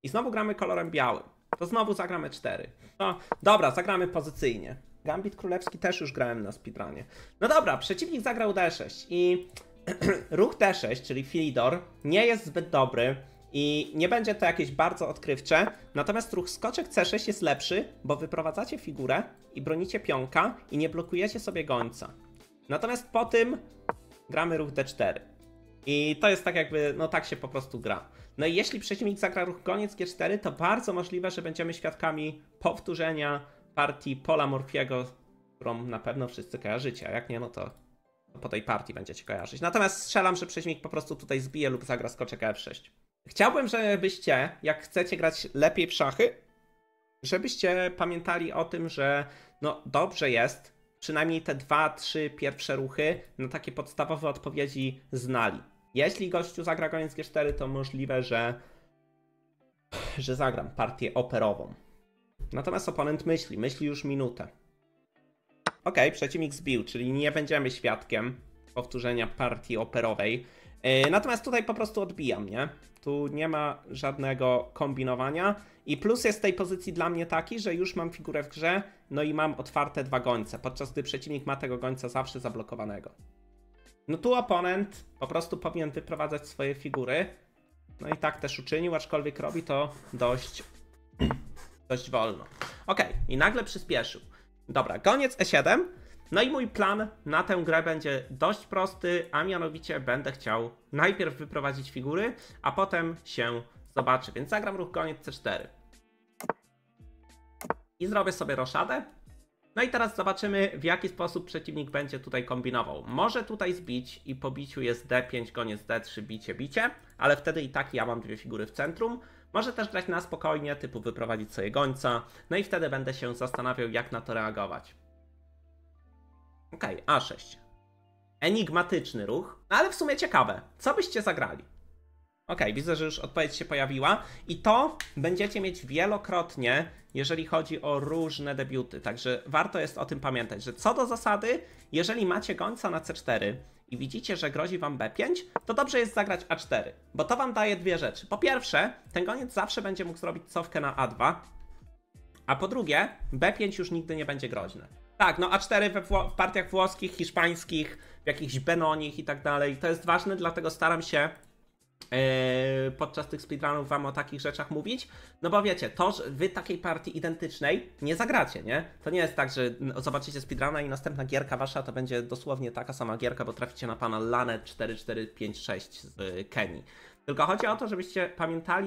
i znowu gramy kolorem białym, to znowu zagramy 4. No dobra, zagramy pozycyjnie. Gambit królewski też już grałem na speedrunie. No dobra, przeciwnik zagrał D6 i ruch D6, czyli Philidor, nie jest zbyt dobry i nie będzie to jakieś bardzo odkrywcze, natomiast ruch skoczek C6 jest lepszy, bo wyprowadzacie figurę i bronicie pionka i nie blokujecie sobie gońca. Natomiast po tym gramy ruch D4. I to jest tak jakby, no tak się po prostu gra. No i jeśli przeciwnik zagra ruch goniec G4, to bardzo możliwe, że będziemy świadkami powtórzenia partii Paula Morphy'ego, którą na pewno wszyscy kojarzycie, a jak nie, no to po tej partii będziecie kojarzyć. Natomiast strzelam, że przeciwnik po prostu tutaj zbije lub zagra skoczek F6. Chciałbym, żebyście, jak chcecie grać lepiej w szachy, żebyście pamiętali o tym, że no dobrze jest przynajmniej te 2-3 pierwsze ruchy na takie podstawowe odpowiedzi znali. Jeśli gościu zagra goniec G4, to możliwe, że zagram partię operową. Natomiast oponent myśli już minutę. Ok, przeciwnik zbił, czyli nie będziemy świadkiem powtórzenia partii operowej. Natomiast tutaj po prostu odbijam, nie? Tu nie ma żadnego kombinowania. I plus jest w tej pozycji dla mnie taki, że już mam figurę w grze, no i mam otwarte 2 gońce, podczas gdy przeciwnik ma tego gońca zawsze zablokowanego. No tu oponent po prostu powinien wyprowadzać swoje figury. No i tak też uczynił, aczkolwiek robi to dość wolno. Ok, i nagle przyspieszył. Dobra, goniec E7. No i mój plan na tę grę będzie dość prosty, a mianowicie będę chciał najpierw wyprowadzić figury, a potem się zobaczy. Więc zagram ruch goniec C4. I zrobię sobie roszadę. No i teraz zobaczymy, w jaki sposób przeciwnik będzie tutaj kombinował. Może tutaj zbić i po biciu jest D5, goniec D3, bicie, ale wtedy i tak ja mam 2 figury w centrum. Może też grać na spokojnie, typu wyprowadzić sobie gońca. No i wtedy będę się zastanawiał, jak na to reagować. Ok, A6. Enigmatyczny ruch, ale w sumie ciekawe. Co byście zagrali? Ok, widzę, że już odpowiedź się pojawiła. I to będziecie mieć wielokrotnie, jeżeli chodzi o różne debiuty. Także warto jest o tym pamiętać, że co do zasady, jeżeli macie gońca na C4 i widzicie, że grozi wam B5, to dobrze jest zagrać A4, bo to wam daje 2 rzeczy. Po pierwsze, ten goniec zawsze będzie mógł zrobić cofkę na A2, a po drugie, B5 już nigdy nie będzie groźne. Tak, no A4 w partiach włoskich, hiszpańskich, w jakichś Benonich i tak dalej, to jest ważne, dlatego staram się podczas tych speedrunów wam o takich rzeczach mówić, no bo wiecie, to, że wy takiej partii identycznej nie zagracie, nie? To nie jest tak, że zobaczycie speedruna i następna gierka wasza to będzie dosłownie taka sama gierka, bo traficie na pana Lanet 4456 z Kenii. Tylko chodzi o to, żebyście pamiętali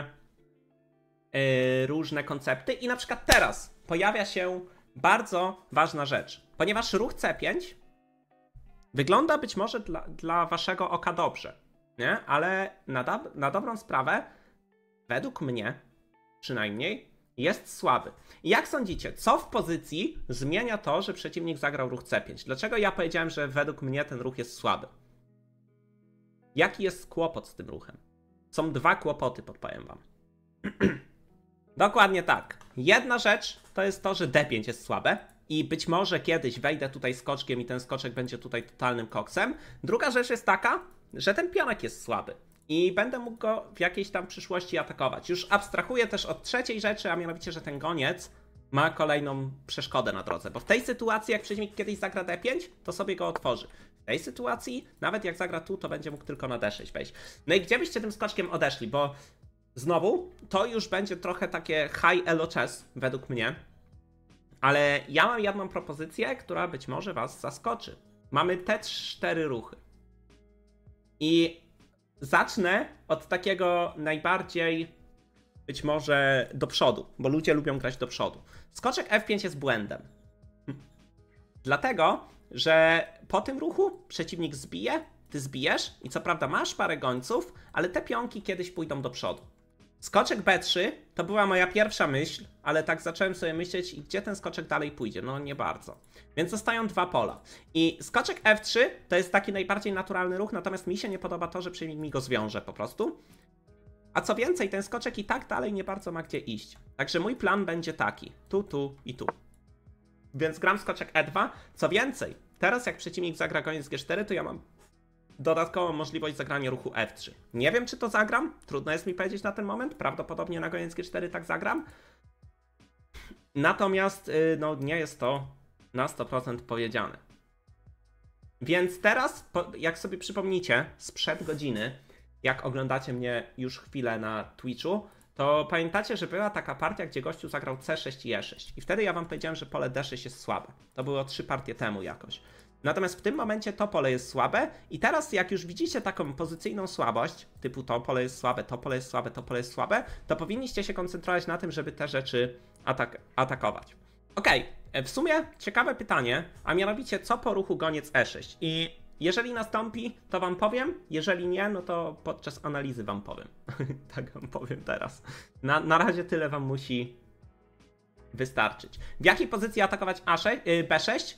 różne koncepty i na przykład teraz pojawia się bardzo ważna rzecz, ponieważ ruch C5 wygląda być może dla waszego oka dobrze, nie? Ale na dobrą sprawę, według mnie przynajmniej, jest słaby. I jak sądzicie, co w pozycji zmienia to, że przeciwnik zagrał ruch C5? Dlaczego ja powiedziałem, że według mnie ten ruch jest słaby? Jaki jest kłopot z tym ruchem? Są 2 kłopoty, podpowiem wam. Dokładnie tak. Jedna rzecz to jest to, że D5 jest słabe i być może kiedyś wejdę tutaj skoczkiem i ten skoczek będzie tutaj totalnym koksem. Druga rzecz jest taka, że ten pionek jest słaby i będę mógł go w jakiejś tam przyszłości atakować. Już abstrahuję też od trzeciej rzeczy, a mianowicie, że ten goniec ma kolejną przeszkodę na drodze, bo w tej sytuacji, jak przeciwnik kiedyś zagra D5, to sobie go otworzy. W tej sytuacji, nawet jak zagra tu, to będzie mógł tylko na D6 wejść. No i gdzie byście tym skoczkiem odeszli, bo znowu, to już będzie trochę takie high elo chess, według mnie. Ale ja mam jedną propozycję, która być może was zaskoczy. Mamy te 4 ruchy. I zacznę od takiego najbardziej być może do przodu, bo ludzie lubią grać do przodu. Skoczek F5 jest błędem. Dlatego, że po tym ruchu przeciwnik zbije, ty zbijesz i co prawda masz parę gońców, ale te pionki kiedyś pójdą do przodu. Skoczek B3 to była moja pierwsza myśl, ale tak zacząłem sobie myśleć, gdzie ten skoczek dalej pójdzie. No nie bardzo. Więc zostają 2 pola. I skoczek F3 to jest taki najbardziej naturalny ruch, natomiast mi się nie podoba to, że przeciwnik mi go zwiąże po prostu. A co więcej, ten skoczek i tak dalej nie bardzo ma gdzie iść. Także mój plan będzie taki. Tu i tu. Więc gram skoczek E2. Co więcej, teraz jak przeciwnik zagra goniec G4, to ja mam dodatkową możliwość zagrania ruchu F3. Nie wiem, czy to zagram, trudno jest mi powiedzieć na ten moment, prawdopodobnie na goniec G4 tak zagram. Natomiast no, nie jest to na 100% powiedziane. Więc teraz, jak sobie przypomnicie, sprzed godziny, jak oglądacie mnie już chwilę na Twitchu, to pamiętacie, że była taka partia, gdzie gościu zagrał C6 i E6. I wtedy ja wam powiedziałem, że pole D6 jest słabe. To było 3 partie temu jakoś. Natomiast w tym momencie to pole jest słabe i teraz jak już widzicie taką pozycyjną słabość, typu to pole jest słabe, to pole jest słabe, to pole jest słabe, to powinniście się koncentrować na tym, żeby te rzeczy atakować. Okej, w sumie ciekawe pytanie, a mianowicie co po ruchu goniec E6? I jeżeli nastąpi, to wam powiem, jeżeli nie, no to podczas analizy wam powiem. Tak wam powiem teraz. Na razie tyle wam musi wystarczyć. W jakiej pozycji atakować B6?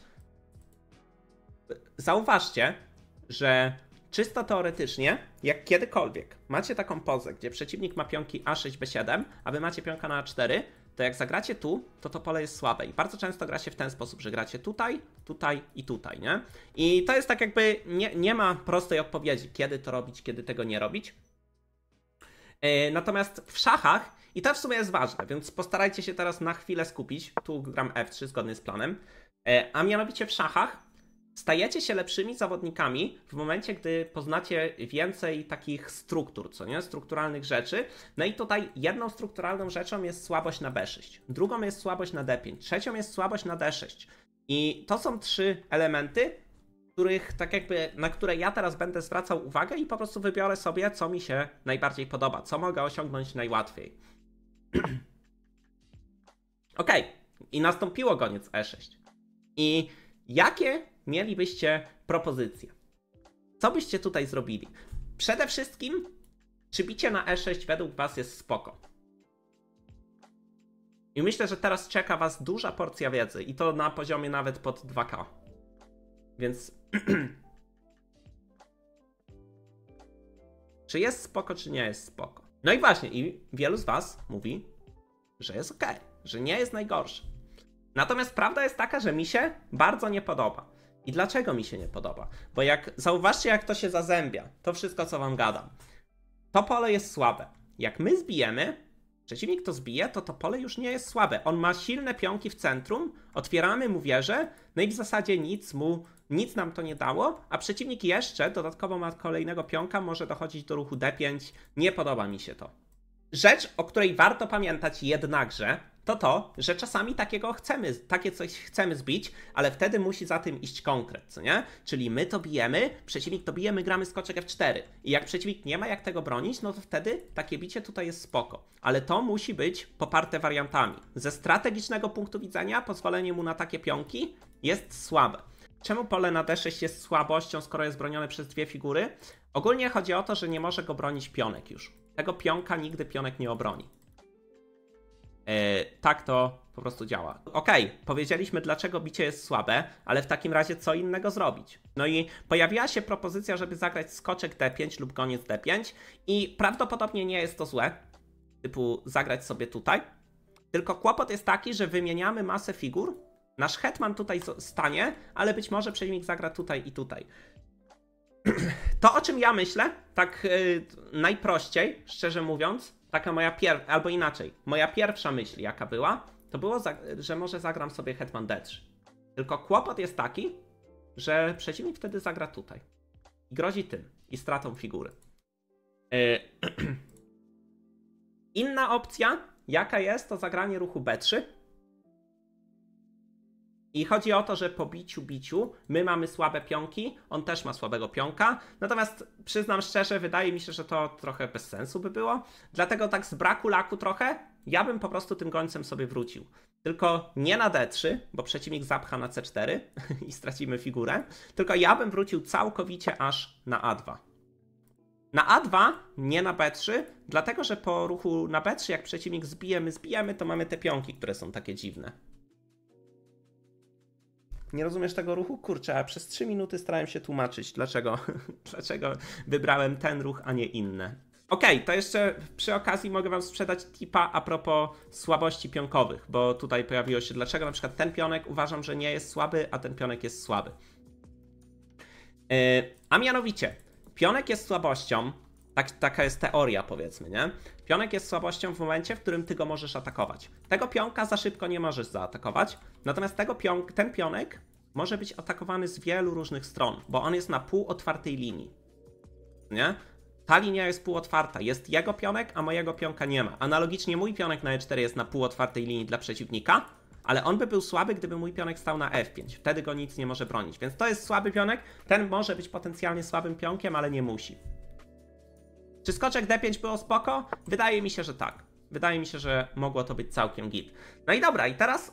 Zauważcie, że czysto teoretycznie, jak kiedykolwiek macie taką pozę, gdzie przeciwnik ma pionki A6, B7, a wy macie pionka na A4, to jak zagracie tu, to pole jest słabe. I bardzo często gra się w ten sposób, że gracie tutaj, tutaj i tutaj, nie? I to jest tak jakby, nie ma prostej odpowiedzi, kiedy to robić, kiedy tego nie robić. Natomiast w szachach, i to w sumie jest ważne, więc postarajcie się teraz na chwilę skupić, tu gram F3 zgodnie z planem, a mianowicie w szachach stajecie się lepszymi zawodnikami w momencie, gdy poznacie więcej takich struktur, co nie? Strukturalnych rzeczy. No i tutaj jedną strukturalną rzeczą jest słabość na B6, drugą jest słabość na D5, trzecią jest słabość na D6. I to są 3 elementy, na które ja teraz będę zwracał uwagę i po prostu wybiorę sobie, co mi się najbardziej podoba, co mogę osiągnąć najłatwiej. Ok, i nastąpiło goniec E6. I jakie mielibyście propozycje? Co byście tutaj zrobili? Przede wszystkim, czy bicie na E6 według was jest spoko? I myślę, że teraz czeka was duża porcja wiedzy i to na poziomie nawet pod 2K. Więc czy jest spoko, czy nie jest spoko? No i właśnie, i wielu z was mówi, że jest ok, że nie jest najgorsze. Natomiast prawda jest taka, że mi się bardzo nie podoba. I dlaczego mi się nie podoba? Bo zauważcie, jak to się zazębia, to wszystko, co wam gadam. To pole jest słabe. Jak my zbijemy, przeciwnik to zbije, to pole już nie jest słabe. On ma silne pionki w centrum, otwieramy mu wieżę, no i w zasadzie nic nam to nie dało, a przeciwnik jeszcze dodatkowo ma kolejnego pionka, może dochodzić do ruchu D5. Nie podoba mi się to. Rzecz, o której warto pamiętać jednakże, to, że czasami takie coś chcemy zbić, ale wtedy musi za tym iść konkret, co nie? Czyli my to bijemy, przeciwnik to bije, my gramy skoczek F4. I jak przeciwnik nie ma jak tego bronić, no to wtedy takie bicie tutaj jest spoko. Ale to musi być poparte wariantami. Ze strategicznego punktu widzenia pozwolenie mu na takie pionki jest słabe. Czemu pole na D6 jest słabością, skoro jest bronione przez 2 figury? Ogólnie chodzi o to, że nie może go bronić pionek już. Tego pionka nigdy pionek nie obroni. Tak to po prostu działa. Okej, powiedzieliśmy, dlaczego bicie jest słabe, ale w takim razie co innego zrobić? No i pojawiła się propozycja, żeby zagrać skoczek D5 lub goniec D5 i prawdopodobnie nie jest to złe, typu zagrać sobie tutaj. Tylko kłopot jest taki, że wymieniamy masę figur, nasz hetman tutaj stanie, ale być może przeciwnik zagra tutaj i tutaj. To, o czym ja myślę, tak najprościej, szczerze mówiąc, taka moja albo inaczej, moja pierwsza myśl jaka była, to było, że może zagram sobie hetman D3. Tylko kłopot jest taki, że przeciwnik wtedy zagra tutaj. I grozi tym. I stratą figury. Inna opcja, jaka jest, to zagranie ruchu B3. I chodzi o to, że po biciu my mamy słabe pionki, on też ma słabego pionka, natomiast przyznam szczerze, wydaje mi się, że to trochę bez sensu by było, dlatego tak z braku laku trochę, ja bym po prostu tym gońcem sobie wrócił. Tylko nie na D3, bo przeciwnik zapcha na C4 i stracimy figurę, tylko ja bym wrócił całkowicie aż na A2. Na A2, nie na B3, dlatego że po ruchu na B3, jak przeciwnik zbijemy, to mamy te pionki, które są takie dziwne. Nie rozumiesz tego ruchu? Kurczę, a przez 3 minuty starałem się tłumaczyć, dlaczego wybrałem ten ruch, a nie inne. Okej, to jeszcze przy okazji mogę wam sprzedać tipa a propos słabości pionkowych, bo tutaj pojawiło się, dlaczego na przykład ten pionek uważam, że nie jest słaby, a ten pionek jest słaby. A mianowicie, Pionek jest słabością, taka jest teoria, powiedzmy, nie? Pionek jest słabością w momencie, w którym ty go możesz atakować. Tego pionka za szybko nie możesz zaatakować, natomiast ten pionek może być atakowany z wielu różnych stron, bo on jest na półotwartej linii, nie? Ta linia jest półotwarta, jest jego pionek, a mojego pionka nie ma. Analogicznie mój pionek na E4 jest na półotwartej linii dla przeciwnika, ale on by był słaby, gdyby mój pionek stał na F5. Wtedy go nic nie może bronić, więc to jest słaby pionek. Ten może być potencjalnie słabym pionkiem, ale nie musi. Czy skoczek D5 było spoko? Wydaje mi się, że tak. Wydaje mi się, że mogło to być całkiem git. No i dobra, i teraz...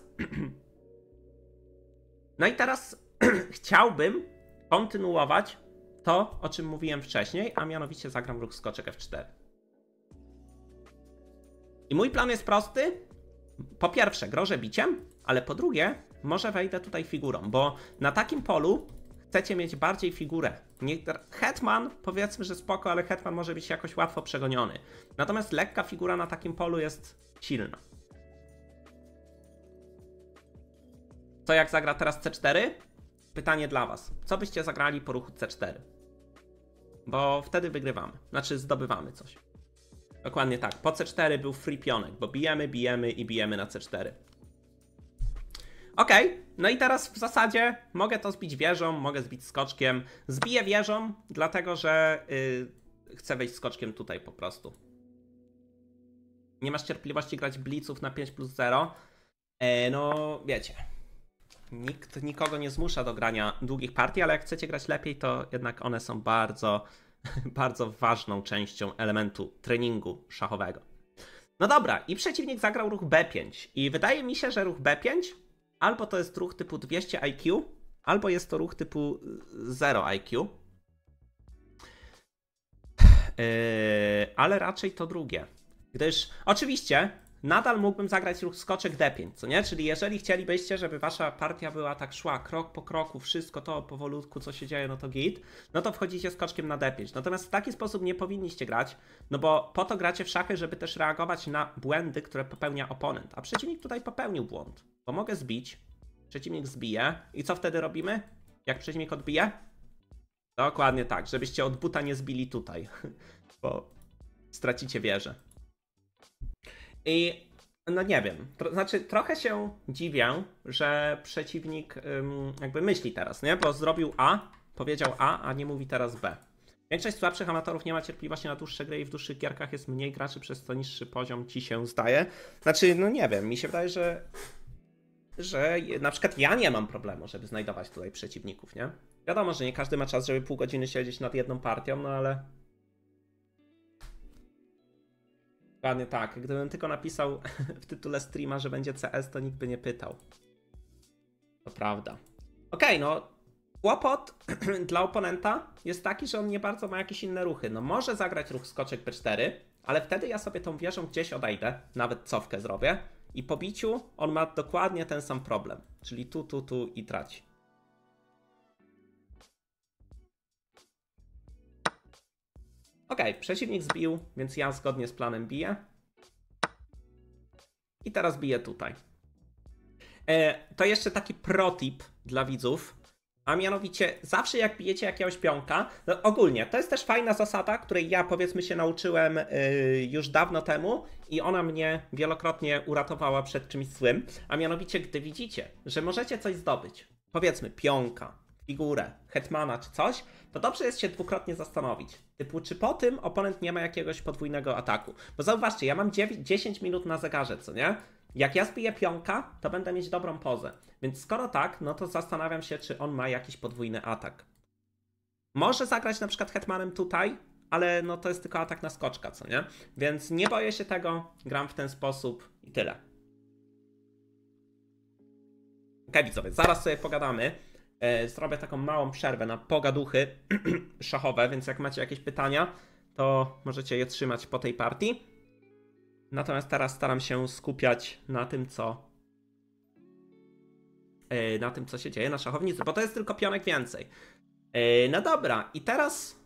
No i teraz chciałbym kontynuować to, o czym mówiłem wcześniej, a mianowicie zagram ruch skoczek F4. I mój plan jest prosty. Po pierwsze, grożę biciem, ale po drugie, może wejdę tutaj figurą, bo na takim polu chcecie mieć bardziej figurę. Hetman, powiedzmy, że spoko, ale hetman może być jakoś łatwo przegoniony. Natomiast lekka figura na takim polu jest silna. Co jak zagra teraz C4? Pytanie dla was. Co byście zagrali po ruchu C4? Bo wtedy wygrywamy. Znaczy zdobywamy coś. Dokładnie tak. Po C4 był free pionek, bo bijemy i bijemy na C4. Okej, no i teraz w zasadzie mogę to zbić wieżą, mogę zbić skoczkiem. Zbiję wieżą, dlatego że chcę wejść skoczkiem tutaj po prostu. Nie masz cierpliwości grać blitzów na 5+0? No wiecie. Nikt nikogo nie zmusza do grania długich partii, ale jak chcecie grać lepiej, to jednak one są bardzo, bardzo ważną częścią elementu treningu szachowego. No dobra, i przeciwnik zagrał ruch B5. I wydaje mi się, że ruch B5 albo to jest ruch typu 200 IQ, albo jest to ruch typu 0 IQ. Ale raczej to drugie. Gdyż oczywiście nadal mógłbym zagrać ruch skoczek D5, co nie? Czyli jeżeli chcielibyście, żeby wasza partia była tak szła krok po kroku, wszystko to powolutku, co się dzieje, no to git, no to wchodzicie skoczkiem na D5. Natomiast w taki sposób nie powinniście grać, no bo po to gracie w szachy, żeby też reagować na błędy, które popełnia oponent. A przeciwnik tutaj popełnił błąd, bo mogę zbić, przeciwnik zbije i co wtedy robimy? Jak przeciwnik odbije? Dokładnie tak, żebyście od buta nie zbili tutaj, bo stracicie wieżę. I no nie wiem, znaczy trochę się dziwię, że przeciwnik jakby myśli teraz, nie? Bo zrobił A, powiedział A nie mówi teraz B. Większość słabszych amatorów nie ma cierpliwości na dłuższe gry i w dłuższych gierkach jest mniej graczy, przez co niższy poziom ci się zdaje. Znaczy, no nie wiem, mi się wydaje, że na przykład ja nie mam problemu, żeby znajdować tutaj przeciwników, nie? Wiadomo, że nie każdy ma czas, żeby pół godziny siedzieć nad jedną partią, no ale... Dokładnie tak. Gdybym tylko napisał w tytule streama, że będzie CS, to nikt by nie pytał. To prawda. Okej, no kłopot dla oponenta jest taki, że on nie bardzo ma jakieś inne ruchy. No może zagrać ruch skoczek B4, ale wtedy ja sobie tą wieżą gdzieś odejdę, nawet cofkę zrobię i po biciu on ma dokładnie ten sam problem. Czyli tu i traci. Okej, przeciwnik zbił, więc ja zgodnie z planem biję. I teraz biję tutaj. To jeszcze taki protip dla widzów. A mianowicie, zawsze jak bijecie jakiegoś pionka, no ogólnie, to jest też fajna zasada, której ja powiedzmy się nauczyłem już dawno temu i ona mnie wielokrotnie uratowała przed czymś złym. A mianowicie, gdy widzicie, że możecie coś zdobyć, powiedzmy pionka, figurę, hetmana czy coś, to dobrze jest się dwukrotnie zastanowić. Typu, czy po tym oponent nie ma jakiegoś podwójnego ataku. Bo zauważcie, ja mam 10 minut na zegarze, co nie? Jak ja zbiję pionka, to będę mieć dobrą pozę. Więc skoro tak, no to zastanawiam się, czy on ma jakiś podwójny atak. Może zagrać na przykład hetmanem tutaj, ale no to jest tylko atak na skoczka, co nie? Więc nie boję się tego, gram w ten sposób i tyle. Okej, widzowie, zaraz sobie pogadamy. Zrobię taką małą przerwę na pogaduchy szachowe, więc jak macie jakieś pytania, to możecie je trzymać po tej partii. Natomiast teraz staram się skupiać na tym, co się dzieje na szachownicy, bo to jest tylko pionek więcej. No dobra, i teraz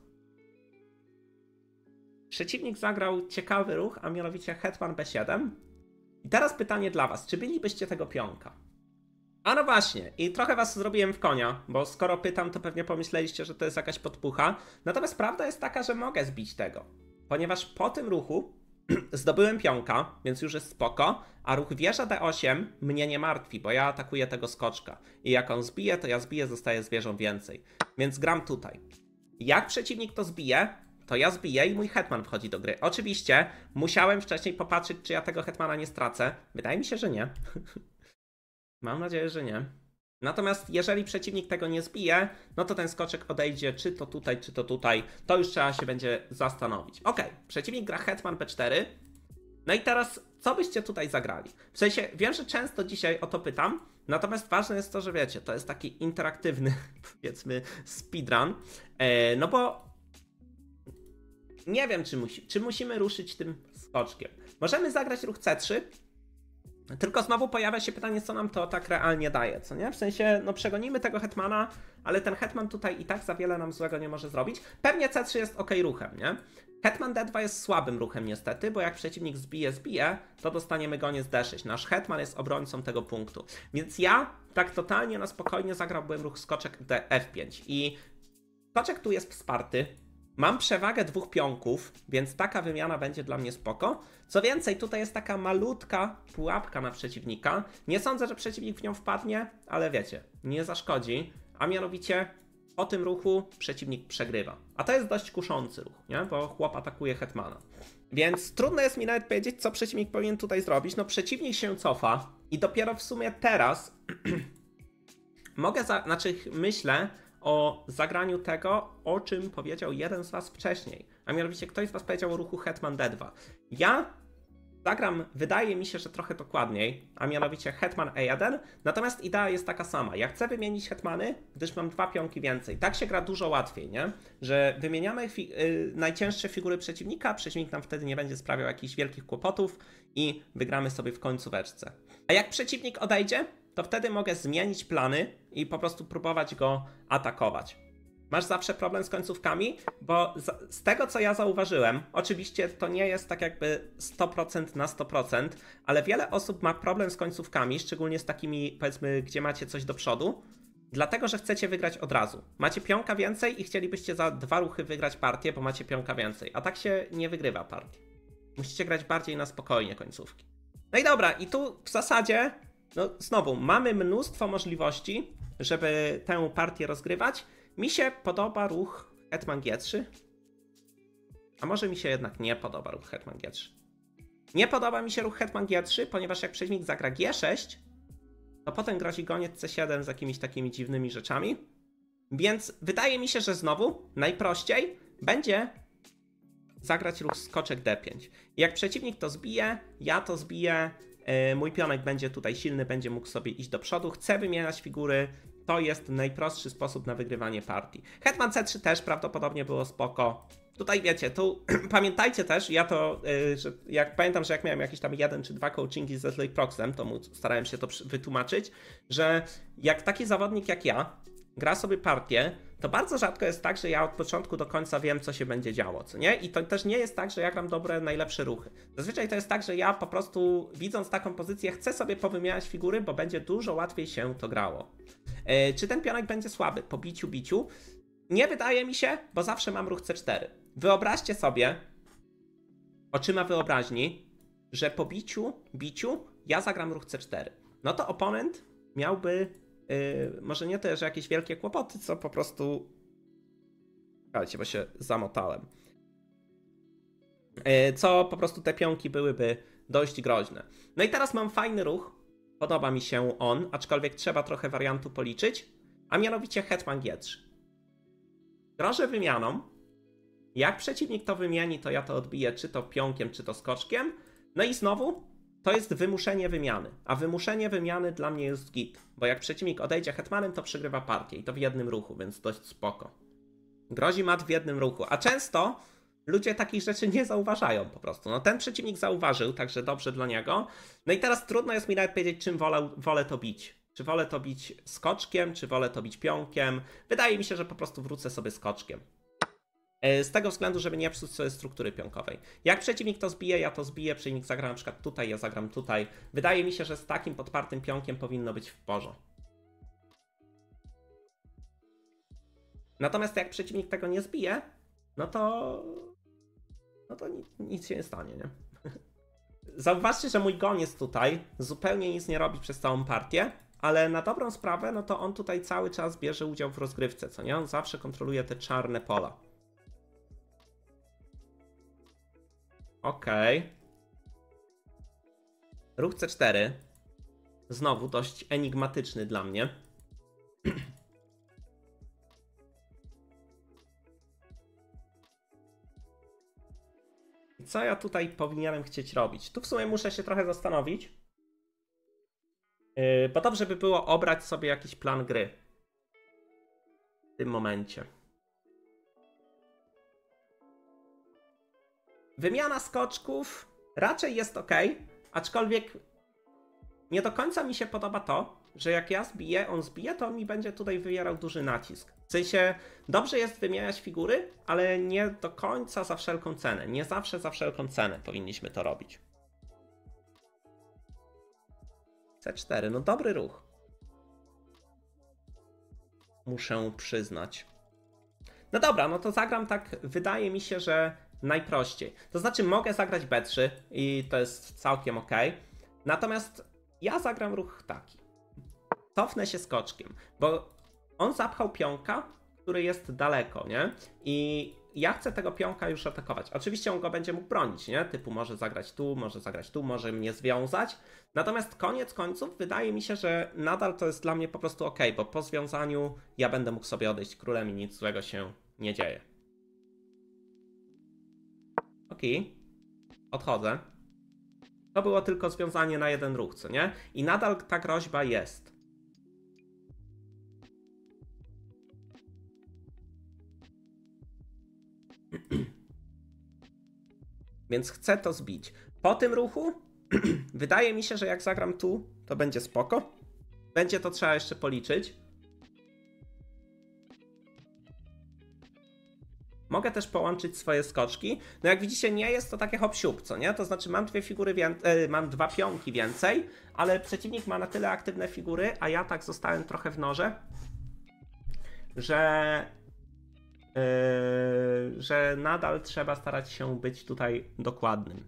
przeciwnik zagrał ciekawy ruch, a mianowicie hetman b7. I teraz pytanie dla was, czy bylibyście tego pionka? A no właśnie, i trochę was zrobiłem w konia, bo skoro pytam, to pewnie pomyśleliście, że to jest jakaś podpucha. Natomiast prawda jest taka, że mogę zbić tego, ponieważ po tym ruchu zdobyłem pionka, więc już jest spoko, a ruch wieża D8 mnie nie martwi, bo ja atakuję tego skoczka. I jak on zbije, to ja zbiję, zostaje zwierząt więcej. Więc gram tutaj. Jak przeciwnik to zbije, to ja zbiję i mój hetman wchodzi do gry. Oczywiście musiałem wcześniej popatrzeć, czy ja tego hetmana nie stracę. Wydaje mi się, że nie. Mam nadzieję, że nie. Natomiast jeżeli przeciwnik tego nie zbije, no to ten skoczek odejdzie czy to tutaj, czy to tutaj. To już trzeba się będzie zastanowić. Ok, przeciwnik gra hetman b4. No i teraz co byście tutaj zagrali? W sensie wiem, że często dzisiaj o to pytam, natomiast ważne jest to, że wiecie, to jest taki interaktywny, powiedzmy, speedrun. No bo nie wiem, czy musimy ruszyć tym skoczkiem. Możemy zagrać ruch c3, tylko znowu pojawia się pytanie, co nam to tak realnie daje, co nie? W sensie, no przegonimy tego hetmana, ale ten hetman tutaj i tak za wiele nam złego nie może zrobić. Pewnie c3 jest ok ruchem, nie? Hetman d2 jest słabym ruchem niestety, bo jak przeciwnik zbije, to dostaniemy goniec d6. Nasz hetman jest obrońcą tego punktu. Więc ja tak totalnie na spokojnie zagrałbym ruch skoczek df5. I skoczek tu jest wsparty. Mam przewagę dwóch pionków, więc taka wymiana będzie dla mnie spoko. Co więcej, tutaj jest taka malutka pułapka na przeciwnika. Nie sądzę, że przeciwnik w nią wpadnie, ale wiecie, nie zaszkodzi. A mianowicie po tym ruchu przeciwnik przegrywa. A to jest dość kuszący ruch, nie? Bo chłop atakuje hetmana. Więc trudno jest mi nawet powiedzieć, co przeciwnik powinien tutaj zrobić. No przeciwnik się cofa i dopiero w sumie teraz myślę o zagraniu tego, o czym powiedział jeden z was wcześniej. A mianowicie ktoś z was powiedział o ruchu hetman d2. Ja zagram, wydaje mi się, że trochę dokładniej, a mianowicie hetman e1, natomiast idea jest taka sama. Ja chcę wymienić hetmany, gdyż mam dwa pionki więcej. Tak się gra dużo łatwiej, nie? Że wymieniamy najcięższe figury przeciwnika, przeciwnik nam wtedy nie będzie sprawiał jakichś wielkich kłopotów i wygramy sobie w końcóweczce. A jak przeciwnik odejdzie, to wtedy mogę zmienić plany i po prostu próbować go atakować. Masz zawsze problem z końcówkami, bo z tego co ja zauważyłem, oczywiście to nie jest tak jakby 100% na 100%, ale wiele osób ma problem z końcówkami, szczególnie z takimi, powiedzmy, gdzie macie coś do przodu, dlatego że chcecie wygrać od razu. Macie pionka więcej i chcielibyście za dwa ruchy wygrać partię, bo macie pionka więcej, a tak się nie wygrywa partii. Musicie grać bardziej na spokojnie końcówki. No i dobra, i tu w zasadzie, no znowu, mamy mnóstwo możliwości, żeby tę partię rozgrywać. Mi się podoba ruch hetman g3, a może mi się jednak nie podoba ruch hetman g3. Nie podoba mi się ruch hetman g3, ponieważ jak przeciwnik zagra g6, to potem grozi goniec c7 z jakimiś takimi dziwnymi rzeczami. Więc wydaje mi się, że znowu najprościej będzie zagrać ruch skoczek d5. I jak przeciwnik to zbije, ja to zbiję, mój pionek będzie tutaj silny, będzie mógł sobie iść do przodu, chcę wymieniać figury. To jest najprostszy sposób na wygrywanie partii. Hetman c3 też prawdopodobnie było spoko. Tutaj wiecie, tu pamiętajcie też, ja to, że pamiętam, że jak miałem jakieś tam 1 czy 2 coachingi ze Slayproxem, to starałem się to wytłumaczyć, że jak taki zawodnik jak ja gra sobie partię, to bardzo rzadko jest tak, że ja od początku do końca wiem, co się będzie działo, co nie? I to też nie jest tak, że ja gram dobre, najlepsze ruchy. Zazwyczaj to jest tak, że ja po prostu, widząc taką pozycję, chcę sobie powymieniać figury, bo będzie dużo łatwiej się to grało. Czy ten pionek będzie słaby po biciu? Nie wydaje mi się, bo zawsze mam ruch c4. Wyobraźcie sobie, oczyma wyobraźni, że po biciu ja zagram ruch c4. No to oponent miałby może nie też jakieś wielkie kłopoty, co po prostu... Słuchajcie, bo się zamotałem. Co po prostu te pionki byłyby dość groźne. No i teraz mam fajny ruch. Podoba mi się on, aczkolwiek trzeba trochę wariantu policzyć. A mianowicie hetman g3. Grożę wymianą. Jak przeciwnik to wymieni, to ja to odbiję czy to pionkiem, czy to skoczkiem. No i znowu to jest wymuszenie wymiany. A wymuszenie wymiany dla mnie jest git. Bo jak przeciwnik odejdzie hetmanem, to przegrywa partię. I to w jednym ruchu, więc dość spoko. Grozi mat w jednym ruchu. A często ludzie takich rzeczy nie zauważają po prostu. No ten przeciwnik zauważył, także dobrze dla niego. No i teraz trudno jest mi nawet powiedzieć, czym wolę to bić. Czy wolę to bić skoczkiem, czy wolę to bić pionkiem. Wydaje mi się, że po prostu wrócę sobie skoczkiem. Z tego względu, żeby nie psuć sobie struktury pionkowej. Jak przeciwnik to zbije, ja to zbiję. Przeciwnik zagra na przykład tutaj, ja zagram tutaj. Wydaje mi się, że z takim podpartym pionkiem powinno być w porządku. Natomiast jak przeciwnik tego nie zbije, no to nic się nie stanie, nie? Zauważcie, że mój goniec tutaj zupełnie nic nie robi przez całą partię, ale na dobrą sprawę, no to on tutaj cały czas bierze udział w rozgrywce, co nie? On zawsze kontroluje te czarne pola. Okej. Ruch C4. Znowu dość enigmatyczny dla mnie. Co ja tutaj powinienem chcieć robić? Tu w sumie muszę się trochę zastanowić. Bo dobrze by było obrać sobie jakiś plan gry. W tym momencie. Wymiana skoczków raczej jest ok, aczkolwiek nie do końca mi się podoba to, że jak ja zbiję, on zbije, to on mi będzie tutaj wywierał duży nacisk. W sensie, dobrze jest wymieniać figury, ale nie do końca za wszelką cenę. Nie zawsze za wszelką cenę powinniśmy to robić. C4, no dobry ruch. Muszę przyznać. No dobra, no to zagram tak, wydaje mi się, że najprościej. To znaczy mogę zagrać B3 i to jest całkiem ok. Natomiast ja zagram ruch taki. Cofnę się skoczkiem, bo on zapchał pionka, który jest daleko, nie? I ja chcę tego pionka już atakować. Oczywiście on go będzie mógł bronić, nie? Typu może zagrać tu, może mnie związać. Natomiast koniec końców wydaje mi się, że nadal to jest dla mnie po prostu ok, bo po związaniu ja będę mógł sobie odejść królem i nic złego się nie dzieje. Ok, odchodzę. To było tylko związanie na jeden ruch, co nie? I nadal ta groźba jest. Więc chcę to zbić. Po tym ruchu wydaje mi się, że jak zagram tu, to będzie spoko. Będzie to trzeba jeszcze policzyć. Mogę też połączyć swoje skoczki. No jak widzicie, nie jest to takie hop-siup, co nie? To znaczy mam dwie figury mam dwa pionki więcej, ale przeciwnik ma na tyle aktywne figury, a ja tak zostałem trochę w norze, że nadal trzeba starać się być tutaj dokładnym.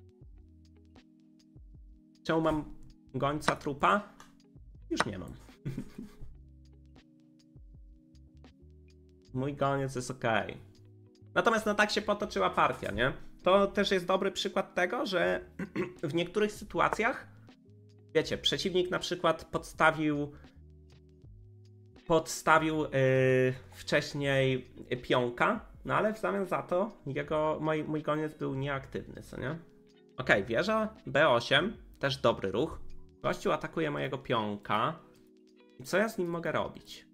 Czemu mam gońca trupa? Już nie mam. Mój goniec jest ok. Natomiast no tak się potoczyła partia, nie? To też jest dobry przykład tego, że w niektórych sytuacjach, wiecie, przeciwnik na przykład podstawił wcześniej pionka, no ale w zamian za to mój goniec był nieaktywny, co nie? Okej, wieża B8, też dobry ruch. Gościu atakuje mojego pionka. I co ja z nim mogę robić?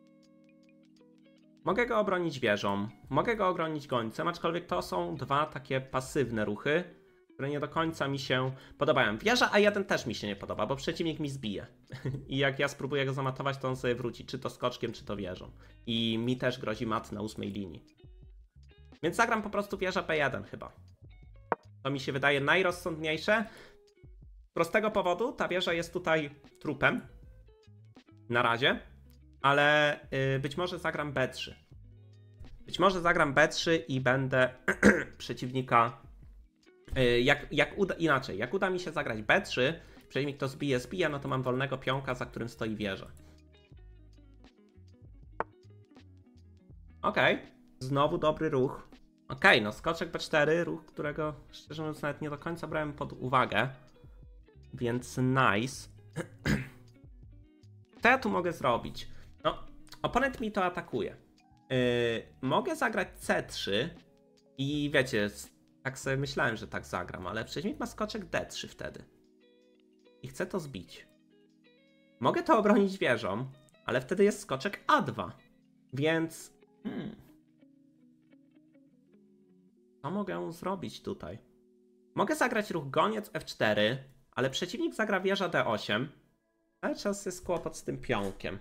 Mogę go obronić wieżą, mogę go obronić gońcem, aczkolwiek to są dwa takie pasywne ruchy, które nie do końca mi się podobają. Wieża A1 też mi się nie podoba, bo przeciwnik mi zbije. I jak ja spróbuję go zamatować, to on sobie wróci, czy to skoczkiem, czy to wieżą. I mi też grozi mat na 8 linii. Więc zagram po prostu wieża B1 chyba. To mi się wydaje najrozsądniejsze. Z prostego powodu ta wieża jest tutaj trupem. Na razie. Ale być może zagram B3. Być może zagram B3 i będę przeciwnika... Jak uda mi się zagrać B3, przeciwnik to zbije, no to mam wolnego pionka, za którym stoi wieża. Okej. Znowu dobry ruch. Okej, no skoczek B4, ruch, którego szczerze mówiąc nawet nie do końca brałem pod uwagę. Więc nice. Co ja tu mogę zrobić? No, oponent mi to atakuje. Mogę zagrać C3 i wiecie, tak sobie myślałem, że tak zagram, ale przeciwnik ma skoczek D3 wtedy. I chcę to zbić. Mogę to obronić wieżą, ale wtedy jest skoczek A2. Więc... Co mogę zrobić tutaj? Mogę zagrać ruch goniec F4, ale przeciwnik zagra wieża D8. Ale czas jest kłopot z tym pionkiem.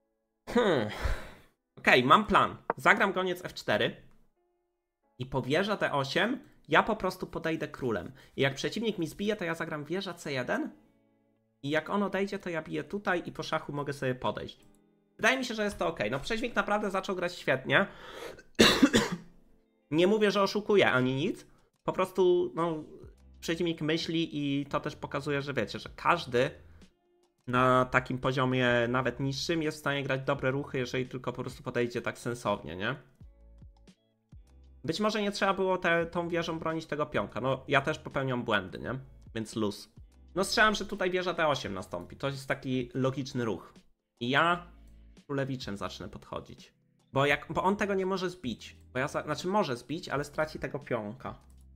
Okej, mam plan. Zagram goniec F4 i po wieża D8 ja po prostu podejdę królem. I jak przeciwnik mi zbije, to ja zagram wieża C1 i jak on odejdzie, to ja biję tutaj i po szachu mogę sobie podejść. Wydaje mi się, że jest to ok. No przeciwnik naprawdę zaczął grać świetnie. Nie mówię, że oszukuje ani nic. Po prostu no, przeciwnik myśli i to też pokazuje, że wiecie, że każdy na takim poziomie nawet niższym jest w stanie grać dobre ruchy, jeżeli tylko po prostu podejdzie tak sensownie, nie? Być może nie trzeba było tą wieżą bronić tego pionka. No ja też popełniam błędy, nie? Więc luz. No strzelam, że tutaj wieża D8 nastąpi. To jest taki logiczny ruch. I ja królewiczem zacznę podchodzić. Bo on tego nie może zbić. Znaczy może zbić, ale straci tego pionka.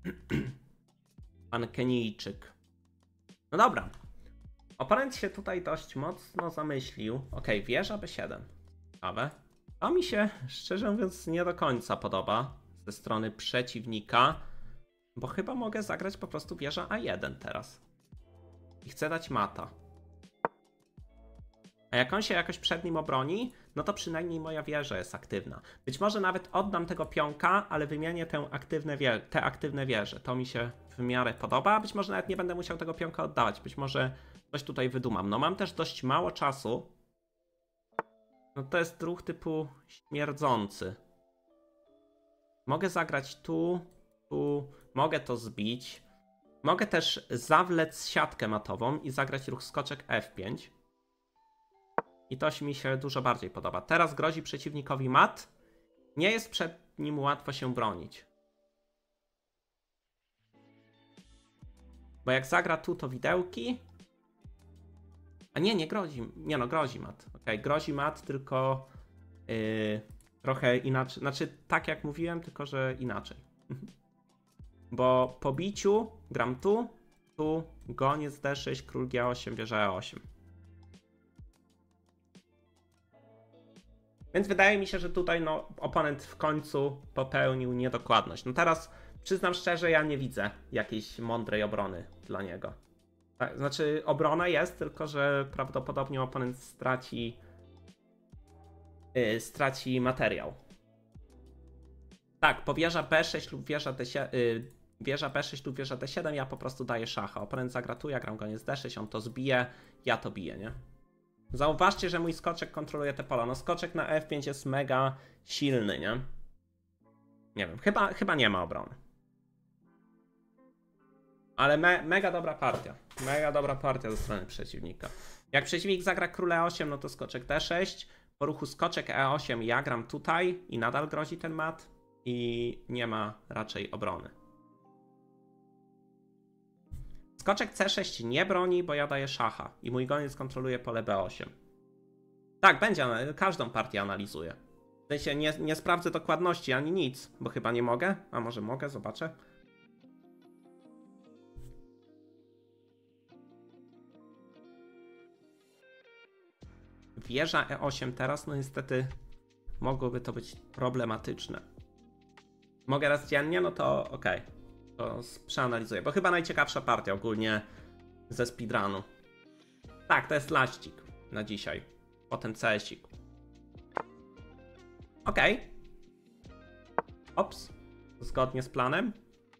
Pan Kenijczyk. No dobra. Oponent się tutaj dość mocno zamyślił. Okej, wieża B7. Ciekawe. To mi się, szczerze mówiąc, nie do końca podoba ze strony przeciwnika. Bo chyba mogę zagrać po prostu wieża A1 teraz. I chcę dać mata. A jak on się jakoś przed nim obroni, no to przynajmniej moja wieża jest aktywna. Być może nawet oddam tego pionka, ale wymienię te aktywne wieże. To mi się w miarę podoba. Być może nawet nie będę musiał tego pionka oddawać. Być może coś tutaj wydumam. No mam też dość mało czasu. No to jest ruch typu śmierdzący. Mogę zagrać tu. Mogę to zbić. Mogę też zawlec siatkę matową i zagrać ruch skoczek F5. I to mi się dużo bardziej podoba. Teraz grozi przeciwnikowi mat. Nie jest przed nim łatwo się bronić. Bo jak zagra tu, to widełki. A nie grozi. Nie no, grozi mat. Okej, grozi mat, tylko trochę inaczej. Znaczy tak jak mówiłem, tylko że inaczej. Bo po biciu gram tu, goniec D6, król G8, wieża E8. Więc wydaje mi się, że tutaj no, oponent w końcu popełnił niedokładność. No teraz przyznam szczerze, ja nie widzę jakiejś mądrej obrony dla niego. Tak, znaczy obrona jest, tylko że prawdopodobnie oponent straci materiał. Tak, po wieża B6 lub wieża D7 ja po prostu daję szacha. Oponent zagra tu, ja gram goniec D6, on to zbije, ja to biję, nie? Zauważcie, że mój skoczek kontroluje te pola. No skoczek na F5 jest mega silny, nie? Nie wiem, chyba nie ma obrony. Ale mega dobra partia. Mega dobra partia ze strony przeciwnika. Jak przeciwnik zagra król E8, no to skoczek D6. Po ruchu skoczek E8 ja gram tutaj i nadal grozi ten mat. I nie ma raczej obrony. Skoczek C6 nie broni, bo ja daję szacha. I mój goniec kontroluje pole B8. Tak, każdą partię analizuję. W sensie nie sprawdzę dokładności ani nic, bo chyba nie mogę. A może mogę, zobaczę. Wieża E8 teraz, no niestety mogłoby to być problematyczne. Mogę raz dziennie, no to okej. To przeanalizuję, bo chyba najciekawsza partia ogólnie ze speedrunu. Tak, to jest laścik na dzisiaj. Potem CS-ik. Okej. Ops. Zgodnie z planem.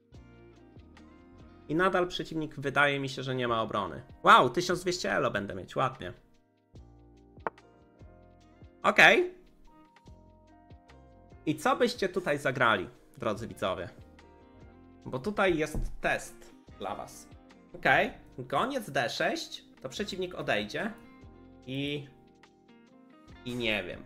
I nadal przeciwnik wydaje mi się, że nie ma obrony. Wow, 1200 elo będę mieć, ładnie. Okej. I co byście tutaj zagrali, drodzy widzowie? Bo tutaj jest test dla was. Okej, goniec D6, to przeciwnik odejdzie i nie wiem.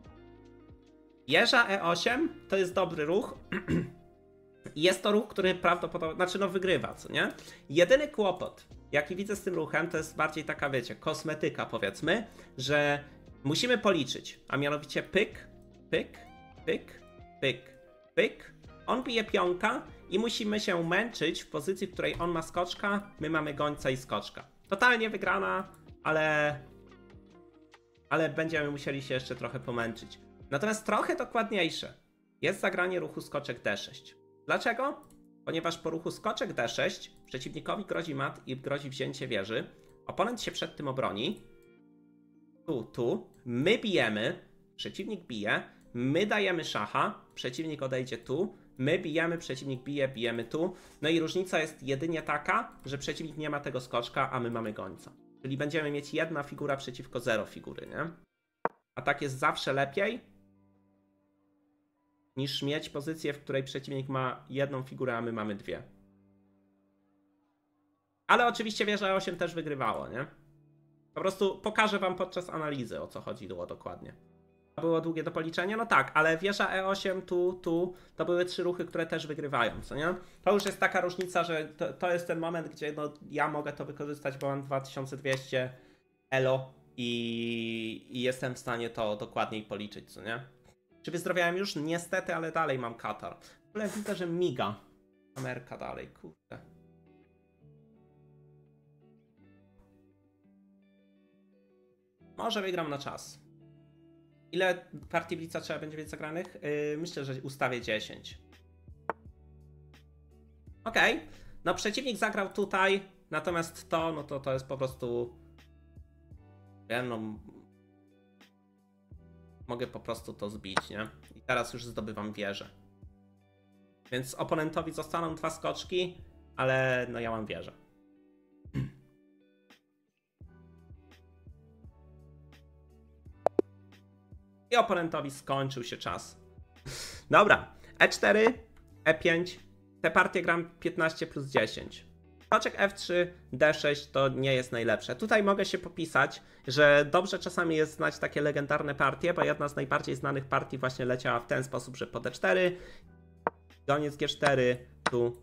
Wieża E8 to jest dobry ruch. Jest to ruch, który prawdopodobnie, znaczy no wygrywa, co nie? Jedyny kłopot, jaki widzę z tym ruchem, to jest bardziej taka, wiecie, kosmetyka powiedzmy, że musimy policzyć, a mianowicie pyk, pyk, pyk, pyk, pyk. On bije pionka i musimy się męczyć w pozycji, w której on ma skoczka, my mamy gońca i skoczka. Totalnie wygrana, ale będziemy musieli się jeszcze trochę pomęczyć. Natomiast trochę dokładniejsze jest zagranie ruchu skoczek D6. Dlaczego? Ponieważ po ruchu skoczek D6 przeciwnikowi grozi mat i grozi wzięcie wieży. Oponent się przed tym obroni. Tu. My bijemy, przeciwnik bije, my dajemy szacha, przeciwnik odejdzie tu, my bijemy, przeciwnik bije, bijemy tu. No i różnica jest jedynie taka, że przeciwnik nie ma tego skoczka, a my mamy gońca. Czyli będziemy mieć jedna figura przeciwko 0 figury, nie? A tak jest zawsze lepiej niż mieć pozycję, w której przeciwnik ma jedną figurę, a my mamy dwie. Ale oczywiście wieża E8 też wygrywało, nie? Po prostu pokażę wam podczas analizy, o co chodziło dokładnie. Było długie do policzenia? No tak, ale wieża E8 tu, to były 3 ruchy, które też wygrywają, co nie? To już jest taka różnica, że to jest ten moment, gdzie no, ja mogę to wykorzystać, bo mam 2200 elo i jestem w stanie to dokładniej policzyć, co nie? Czy wyzdrowiałem już? Niestety, ale dalej mam katar. W ogóle widzę, że miga kamerka dalej, kurde. Może wygram na czas. Ile partii Blitza trzeba będzie mieć zagranych? Myślę, że ustawię 10. Okej. No przeciwnik zagrał tutaj, natomiast no to jest po prostu... No, mogę po prostu to zbić, nie? I teraz już zdobywam wieżę. Więc oponentowi zostaną 2 skoczki, ale no ja mam wieżę. I oponentowi skończył się czas. Dobra, E4, E5. Te partie gram 15 plus 10. Skoczek F3, D6 to nie jest najlepsze. Tutaj mogę się popisać, że dobrze czasami jest znać takie legendarne partie, bo jedna z najbardziej znanych partii właśnie leciała w ten sposób, że po D4, goniec G4, tu,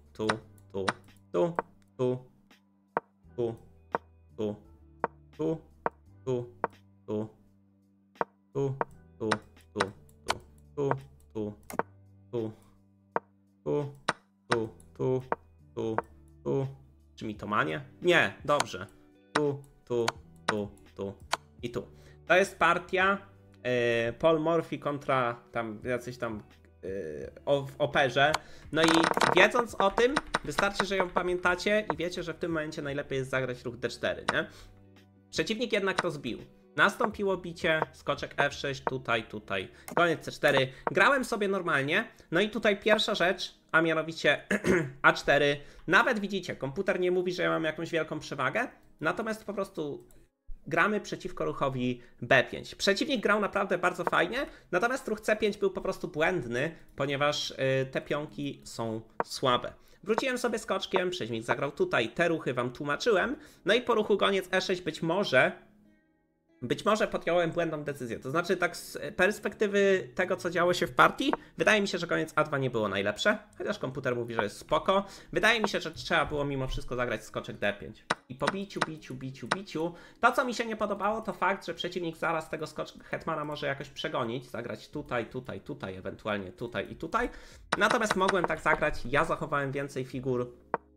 Czy mi to manie? Nie, dobrze. Tu i tu. To jest partia Paul Morphy kontra tam jacyś tam w operze. No i wiedząc o tym, wystarczy, że ją pamiętacie i wiecie, że w tym momencie najlepiej jest zagrać ruch D4, nie? Przeciwnik jednak to zbił. Nastąpiło bicie, skoczek F6, tutaj, koniec C4. Grałem sobie normalnie, no i tutaj pierwsza rzecz, a mianowicie A4. Nawet widzicie, komputer nie mówi, że ja mam jakąś wielką przewagę, natomiast po prostu gramy przeciwko ruchowi B5. Przeciwnik grał naprawdę bardzo fajnie, natomiast ruch C5 był po prostu błędny, ponieważ te pionki są słabe. Wróciłem sobie skoczkiem, przeciwnik zagrał tutaj, te ruchy wam tłumaczyłem, no i po ruchu goniec E6 być może podjąłem błędną decyzję. To znaczy, tak z perspektywy tego, co działo się w partii, wydaje mi się, że koniec A2 nie było najlepsze, chociaż komputer mówi, że jest spoko. Wydaje mi się, że trzeba było mimo wszystko zagrać skoczek D5. I po biciu, to, co mi się nie podobało, to fakt, że przeciwnik zaraz tego hetmana może jakoś przegonić, zagrać tutaj, ewentualnie tutaj i tutaj. Natomiast mogłem tak zagrać, ja zachowałem więcej figur.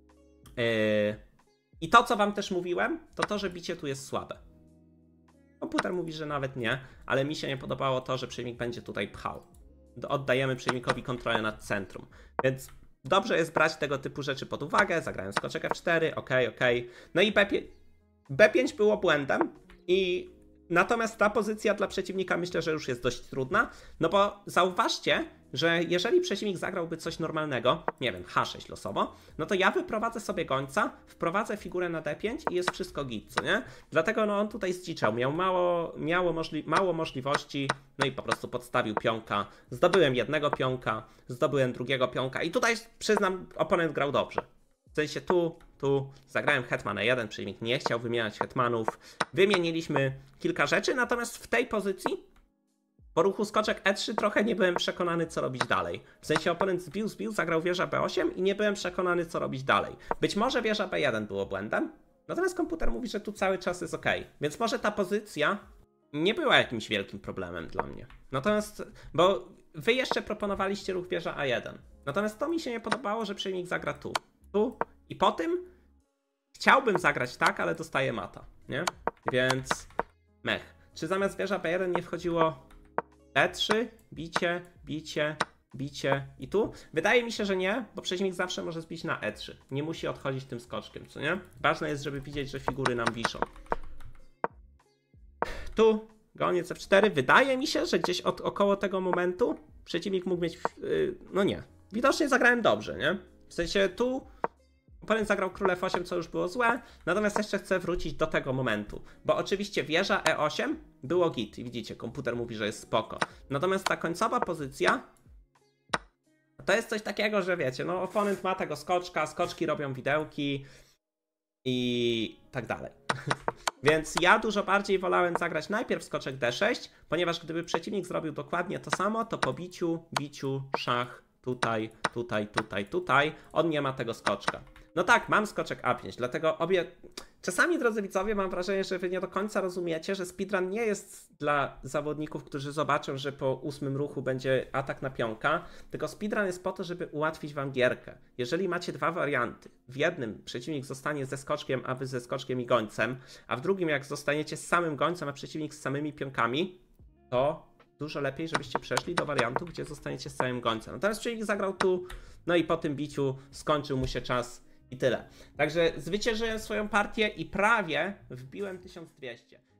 I to, co wam też mówiłem, to, że bicie tu jest słabe. Komputer mówi, że nawet nie, ale mi się nie podobało to, że przeciwnik będzie tutaj pchał. Oddajemy przeciwnikowi kontrolę nad centrum. Więc dobrze jest brać tego typu rzeczy pod uwagę. Zagrałem skoczek F4, okej. No i B5 było błędem i natomiast ta pozycja dla przeciwnika myślę, że już jest dość trudna, no bo zauważcie, że jeżeli przeciwnik zagrałby coś normalnego, nie wiem, H6 losowo, no to ja wyprowadzę sobie gońca, wprowadzę figurę na D5 i jest wszystko git, co nie? Dlatego no on tutaj zdziczał, miał mało możliwości, no i po prostu podstawił pionka, zdobyłem jednego pionka, zdobyłem drugiego pionka i tutaj przyznam, oponent grał dobrze. W sensie tu zagrałem hetman E1, przeciwnik nie chciał wymieniać hetmanów, wymieniliśmy kilka rzeczy, natomiast w tej pozycji po ruchu skoczek E3 trochę nie byłem przekonany, co robić dalej. W sensie oponent zbił, zagrał wieża B8 i nie byłem przekonany, co robić dalej. Być może wieża B1 było błędem, natomiast komputer mówi, że tu cały czas jest ok. Więc może ta pozycja nie była jakimś wielkim problemem dla mnie. Natomiast, bo wy jeszcze proponowaliście ruch wieża A1. Natomiast to mi się nie podobało, że przeciwnik zagra tu i po tym chciałbym zagrać tak, ale dostaję mata, nie? Więc mech. Czy zamiast wieża B1 nie wchodziło E3, bicie i tu? Wydaje mi się, że nie, bo przeciwnik zawsze może zbić na E3. Nie musi odchodzić tym skoczkiem, co nie? Ważne jest, żeby widzieć, że figury nam wiszą. Tu goniec F4. Wydaje mi się, że gdzieś około tego momentu przeciwnik mógł mieć... no nie. Widocznie zagrałem dobrze, nie? W sensie tu Oponent zagrał król f8, co już było złe, natomiast jeszcze chcę wrócić do tego momentu, bo oczywiście wieża e8 było git i widzicie, komputer mówi, że jest spoko. Natomiast ta końcowa pozycja to jest coś takiego, że wiecie, no oponent ma tego skoczka, skoczki robią widełki i tak dalej. Więc ja dużo bardziej wolałem zagrać najpierw skoczek d6, ponieważ gdyby przeciwnik zrobił dokładnie to samo, to po biciu, szach, tutaj, on nie ma tego skoczka. No tak, mam skoczek a5, dlatego obie... Czasami, drodzy widzowie, mam wrażenie, że wy nie do końca rozumiecie, że speedrun nie jest dla zawodników, którzy zobaczą, że po 8 ruchu będzie atak na pionka, tylko speedrun jest po to, żeby ułatwić wam gierkę. Jeżeli macie dwa warianty, w jednym przeciwnik zostanie ze skoczkiem, a wy ze skoczkiem i gońcem, a w drugim jak zostaniecie z samym gońcem, a przeciwnik z samymi pionkami, to dużo lepiej, żebyście przeszli do wariantu, gdzie zostaniecie z całym gońcem. Natomiast przeciwnik zagrał tu, no i po tym biciu skończył mu się czas i tyle. Także zwyciężyłem swoją partię i prawie wbiłem 1200.